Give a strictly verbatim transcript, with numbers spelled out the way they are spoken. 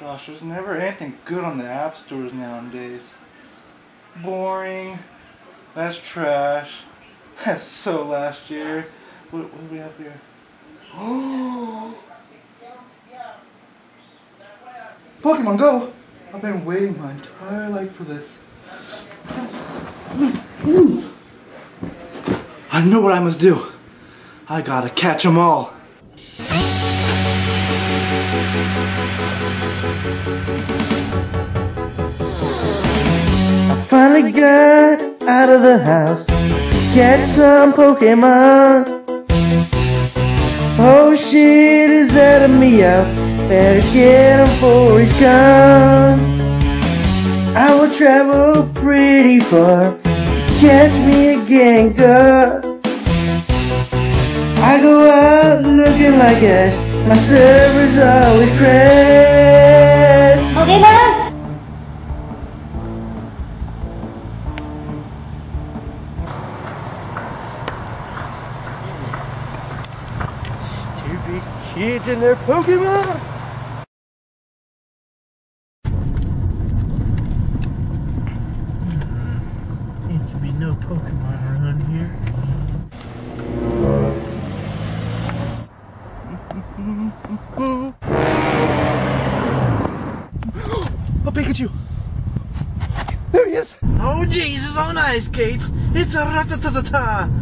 Gosh, there's never anything good on the app stores nowadays. Boring. That's trash. That's so last year. What, what do we have here? Oh! Pokemon Go! I've been waiting my entire life for this. I know what I must do. I gotta catch them all. I finally got out of the house to catch some Pokemon. Oh shit, is that a meow? Better get him before he's gone. I will travel pretty far to catch me a Gengar. I go out looking like Ash, my servers always crash. Pokemon? Stupid kids and their Pokemon! Seems to be no Pokemon around here. Oh, Pikachu! There he is! Oh, Jesus on ice skates! It's a Rattata!